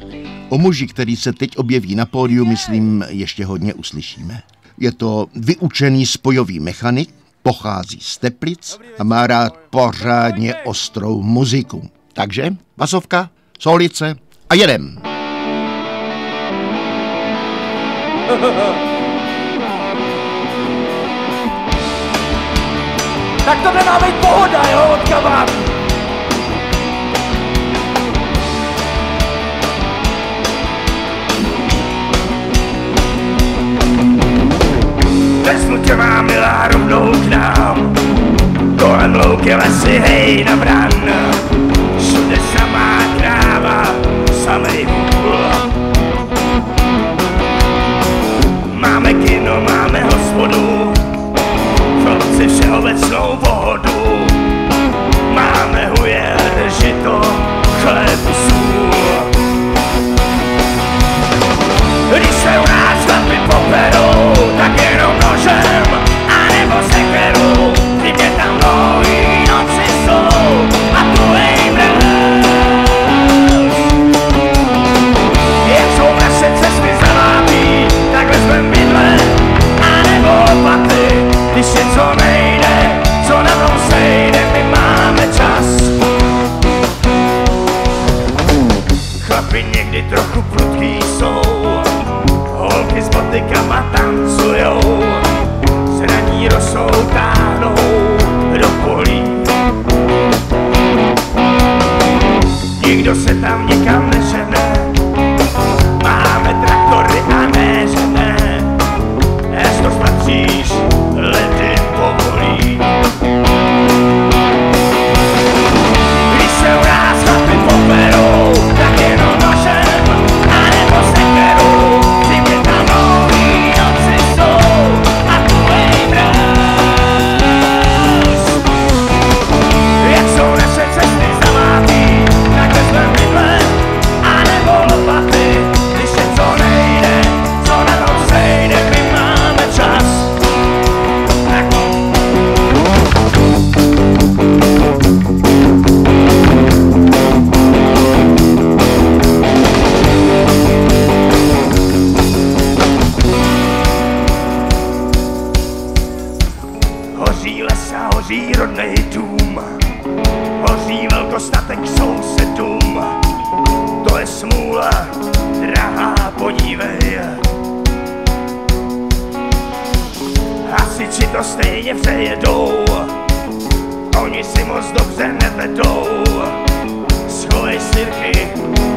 O muži, který se teď objeví na pódiu, myslím, ještě hodně uslyšíme. Je to vyučený spojový mechanik, pochází z Teplic a má rád pořádně ostrou muziku. Takže basovka, solice a jedem. Tak to nemá být pohoda, jo, od kabátu. Vezmu tě, má milá, rovnou k nám. Kolem louky, lesy, hej, na bran. Všude samá kráva, samej hůl. Máme kino, máme hospodu, chlapci všeobecnou vodu. Máme hujer, žito, chléb, sůl. Když se u nás chlapi poperou, tak jenom nožem, anebo sekerou. Kdybě tam dlouhý noci jsou a tuhej mráz. Jak jsou naše cesty zavátý, tak vezmem bydle, anebo lopaty. Když něco nejde, co na tom sejde, my máme čas. Chlapi někdy trochu prudký jsou, holky s motykama tancujou, zraní rosou, táhnou do polí. Nikdo se tam nikam nežene, máme traktory a ne žene. Až to spatříš, ledy povolí. Když se u nás chlapi poperou, tak jenom nožem, anebo sekerou. Kdyby tam dlouhý noci jsou a tuhej mráz. Jak jsou naše cesty zamátý, tak vezmem bydle, anebo lopaty. Když něco nejde, co na tom sejde, my máme čas. Hoří lesa, hoří rodnej dům, hoří velkostatek sousedům. To je smůla, drahá, podívej. Hasiči to stejně přejedou, oni si moc dobře nevedou. Schovej sirky,